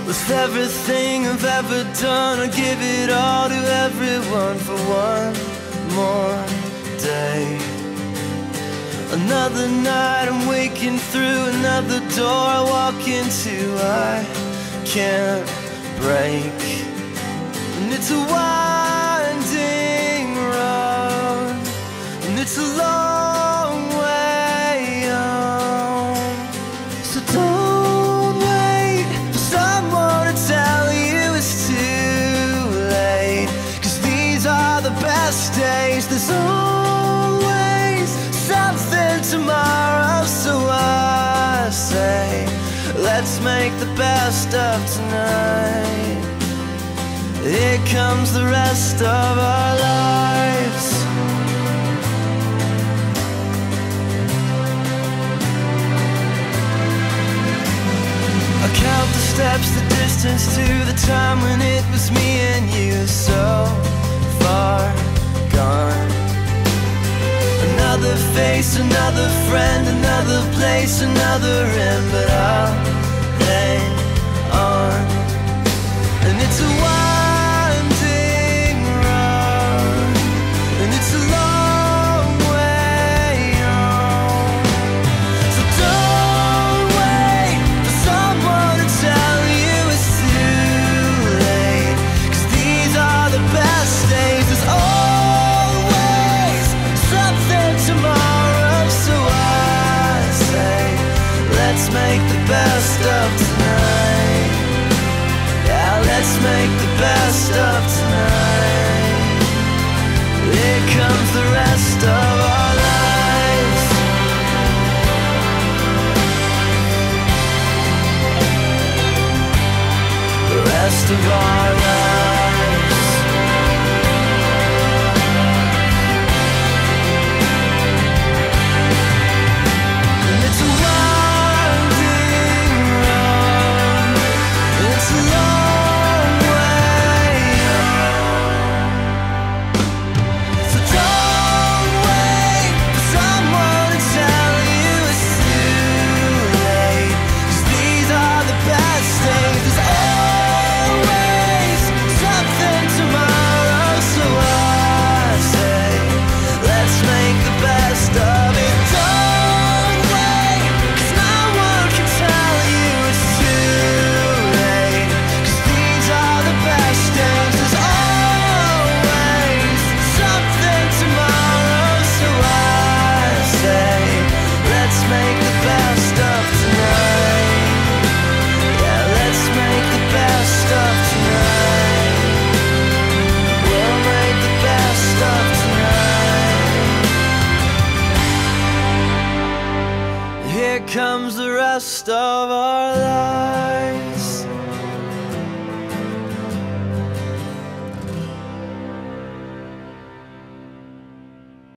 With everything I've ever done, I'll give it all to everyone for one more day. Another night I'm waking through another door I walk into, I can't break. And it's a winding road, and it's a long way home. So don't wait for someone to tell you it's too late, 'cause these are the best days. There's always something tomorrow, so I say let's make the best of tonight. Here comes the rest of our lives. I count the steps, the distance to the time when it was me and you, so far gone. Another face, another friend, another place, another end, but I'll hang on. And it's a winding road, and it's a long way home. So don't wait for someone to tell you it's too late, 'cause these are the best days. There's always something tomorrow, so I say let's make the best of tonight. Yeah, let's make the best of tonight. Here comes the rest of our lives. The rest of our lives. And it's a winding road, it's a long way home. So don't wait for someone to tell you it's too late, 'cause these are the best days. There's always something tomorrow, so I say let's make the best of it. Don't wait, 'cause no one can tell you it's too late, 'cause these are the best days. There's always something tomorrow, so I say let's make the best of tonight. Yeah, let's make the best of tonight. We'll make the best of tonight. Here comes the rest of